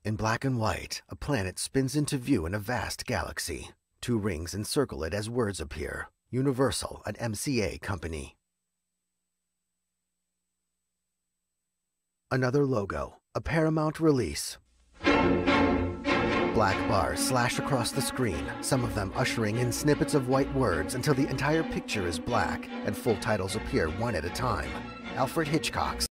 In black and white, a planet spins into view in a vast galaxy. 2 rings encircle it as words appear. Universal, an MCA company. Another logo, a Paramount release. Black bars slash across the screen, some of them ushering in snippets of white words until the entire picture is black and full titles appear one at a time. Alfred Hitchcock's